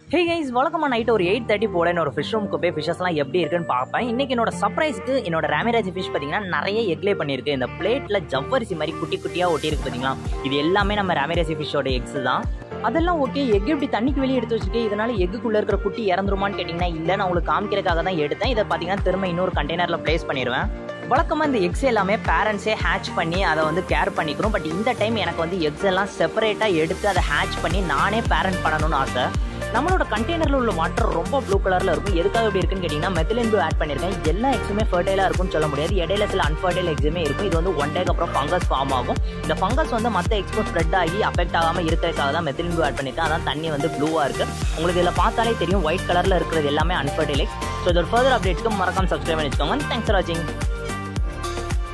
Hey guys, வழக்கமாக night ஒரு 8:30 போல ஒரு ஃபிஷ் ரூமுக்கு போய் ஃபிஷஸ்லாம் எப்படி இருக்குன்னு பார்ப்பேன். இன்னைக்கு என்னோட சர்ப்ரைஸ்க்கு என்னோட ராமிரேஜி ஃபிஷ் பார்த்தீங்கன்னா நிறைய எக்லே பண்ணியிருக்கு. இந்த பிளேட்டில் ஜவ்வரிசி மாதிரி குட்டி குட்டியாக ஒட்டியிருக்கு பார்த்தீங்களா, இது எல்லாமே நம்ம ராமிரேஜி ஃபிஷ்ஷோட எக்ஸ் தான். அதெல்லாம் ஓகே. எக் இப்படி தண்ணிக்கு வெளியே எடுத்து வச்சுருக்கேன், இதனால எக்குள்ளே இருக்கிற குட்டி இறந்துருமான்னு கேட்டிங்கன்னா இல்லை, நான் உங்களுக்கு காமிக்கிறதுக்காக தான் எடுத்தேன். இதை பார்த்தீங்கன்னா திரும்ப இன்னொரு கண்டெய்னரில் ப்ளேஸ் பண்ணிடுவேன். வழக்கமாக இந்த எக்ஸ் எல்லாமே பேரண்ட்ஸே ஹேட்ச் பண்ணி அதை வந்து கேர் பண்ணிக்கிறோம். பட் இந்த டைம் எனக்கு வந்து எக்ஸ் எல்லாம் செப்பரேட்டாக எடுத்து அதை ஹேட்ச் பண்ணி நானே பேரண்ட் பண்ணணும்னு ஆசை. நம்மளோட கண்டெய்னரில் உள்ள வாட்டர் ரொம்ப ப்ளூ கலரில் இருக்கும். எதுக்காக எப்படி இருக்குன்னு கேட்டிங்கன்னா மெத்திலின் ப்ளூ ஆட் பண்ணியிருக்கேன். எல்லா எக்ஸுமே ஃபர்டைலாக இருக்கும்னு சொல்ல முடியாது, இடையில சில அன்ஃபர்டைல் எக்ஸுமே இருக்கும். இது வந்து 1 டேக்கு அப்புறம் ஃபங்கஸ் ஃபார்ம் ஆகும். இந்த ஃபங்கஸ் வந்து மற்ற எக்ஸ்க்கும் ஸ்ப்ரெட் ஆகி அஃபெக்ட் ஆகாமல் இருக்கிறதுக்காக தான் மெத்திலின் ப்ளூ ஆட் பண்ணியிருக்கேன். அதான் தண்ணி வந்து ப்ளூவாக இருக்குது. உங்களுக்கு இதில் பார்த்தாலே தெரியும் ஒயிட் கலரில் இருக்கிறது எல்லாமே அன்ஃபர்டைல் எக்ஸ். ஸோ இதோட ஃபர்தர் அப்டேட்ஸ்க்கு மறக்காம சப்ஸ்கிரைப் பண்ணி வச்சுக்கோங்க. தேங்க்ஸ் ஃபார் வாட்சிங்.